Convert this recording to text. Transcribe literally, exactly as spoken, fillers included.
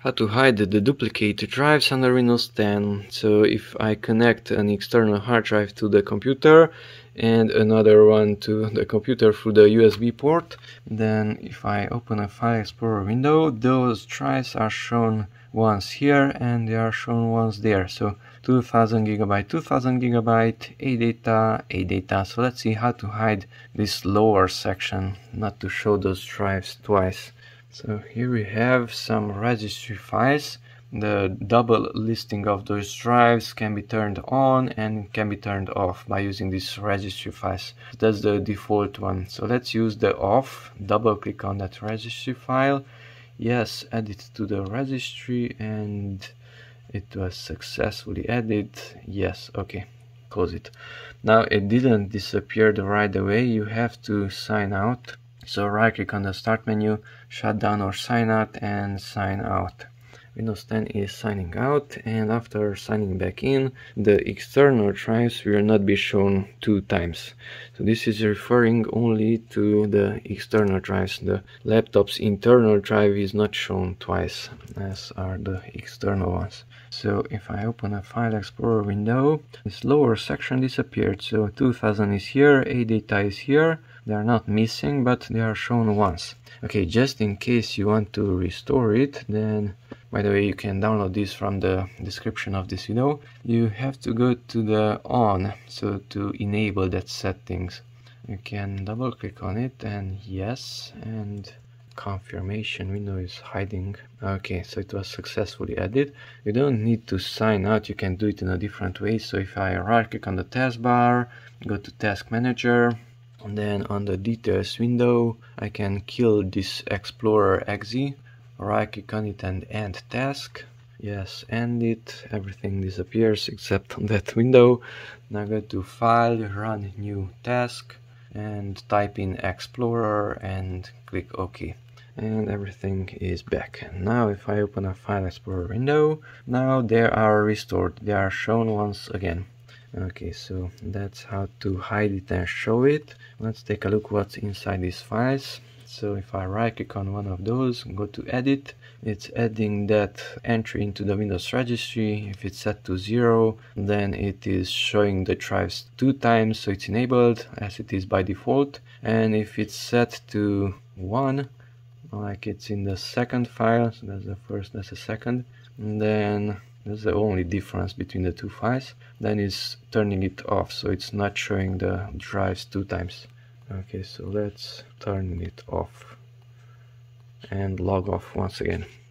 How to hide the duplicate drives under Windows ten. So if I connect an external hard drive to the computer and another one to the computer through the U S B port, then if I open a File Explorer window, those drives are shown once here and they are shown once there. So two thousand gigabyte, two thousand gigabyte, A data, A data. So let's see how to hide this lower section, not to show those drives twice. So here we have some registry files. The double listing of those drives can be turned on and can be turned off by using these registry files. That's the default one. So let's use the off. Double click on that registry file. Yes, add it to the registry and it was successfully added. Yes, okay, close it. Now it didn't disappear right away. You have to sign out. So right click on the start menu, shut down or sign out and sign out. Windows ten is signing out, and after signing back in, the external drives will not be shown two times. So this is referring only to the external drives. The laptop's internal drive is not shown twice, as are the external ones. So if I open a File Explorer window, this lower section disappeared. So two thousand is here, A data is here. They are not missing, but they are shown once. Okay, just in case you want to restore it, then, by the way, you can download this from the description of this video. You have to go to the on, so to enable that settings. You can double click on it and yes, and confirmation window is hiding. Okay, so it was successfully added. You don't need to sign out, you can do it in a different way. So if I right click on the taskbar, go to Task Manager, and then on the details window, I can kill this Explorer X E. Right click on it and end task. Yes, end it. Everything disappears except on that window. Now go to File, Run New Task, and type in Explorer and click OK. And everything is back. Now if I open a File Explorer window, now they are restored. They are shown once again. Okay, so that's how to hide it and show it. Let's take a look what's inside these files. So if I right click on one of those, go to edit, it's adding that entry into the Windows registry. If it's set to zero, then it is showing the drives two times, so it's enabled as it is by default. And if it's set to one, like it's in the second file, so that's the first, that's the second, and then that's the only difference between the two files, then it's turning it off, so it's not showing the drives two times. Okay, so let's turn it off and log off once again.